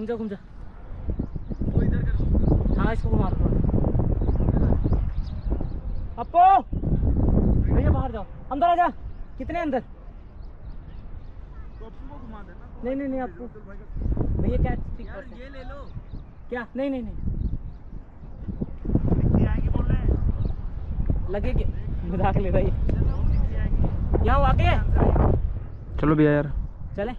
घूम जा घूम जा। वो इधर कर। हाँ इसको मार दो। अपो भैया बाहर जाओ, अंदर आ जा। कितने अंदर? तो अपू को घुमा देना। नहीं नहीं नहीं अपू भैया क्या यार ये ले लो। क्या? नहीं नहीं नहीं आएंगे बोल रहे हैं। लगेगी मजाक ले रही। यहाँ आके चलो भैया यार चले।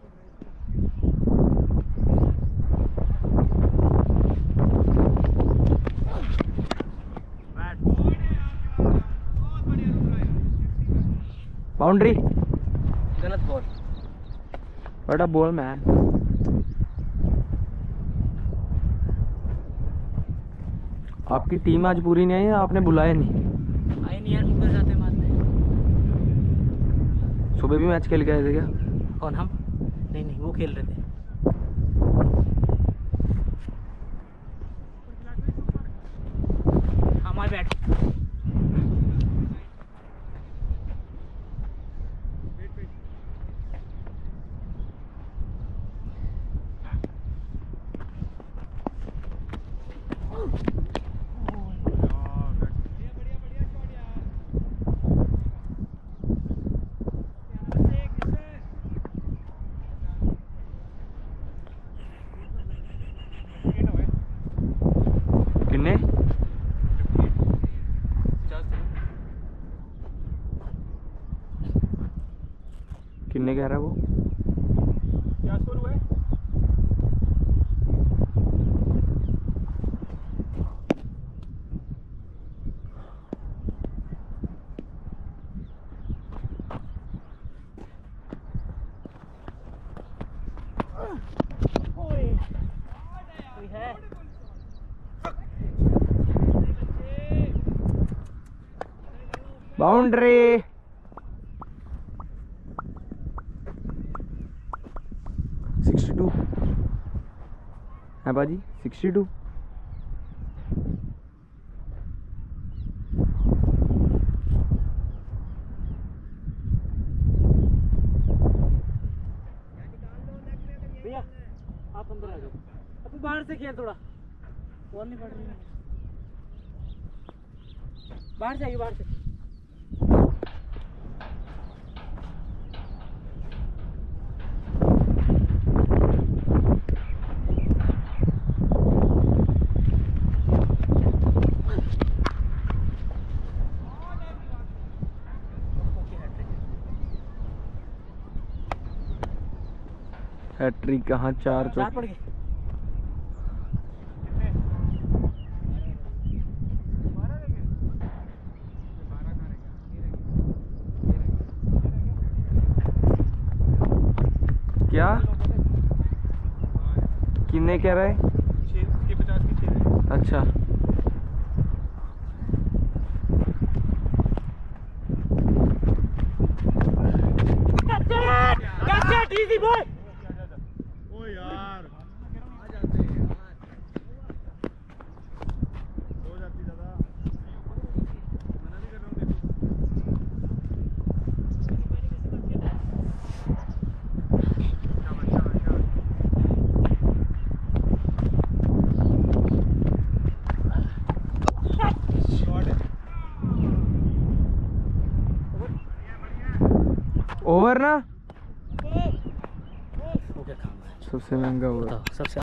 बाउंड्री। गलत ball. What a ball man. आपकी टीम आज पूरी नहीं आई है? आपने बुलाया नहीं? आई नहीं यार, ऊपर जाते मारते। सुबह भी मैच खेल के आए थे क्या? कौन? हम नहीं नहीं वो खेल रहे थे। हमारे बैट किन्ने किन्ने कह रहा है वो? क्या स्कोर हुआ है? कोई है? बाउंड्री। 62 है बाजी। 62 भैया आप अंदर आ जाओ। अब बाहर से खेल थोड़ा। बॉल नहीं पड़ रही है। बाहर से आइए, बाहर से। हैट्रिक कहाँ? 4 पड़ गए। क्या किन्ने कह रहा है? 6 के 50 के 6। अच्छा इजी बॉय। ओ यार आ जाते हैं यार, हो जाती ज्यादा। मना नहीं कर रहा हूँ, ओवर ना हो गया काम है। सबसे महंगा ओवर। सबसे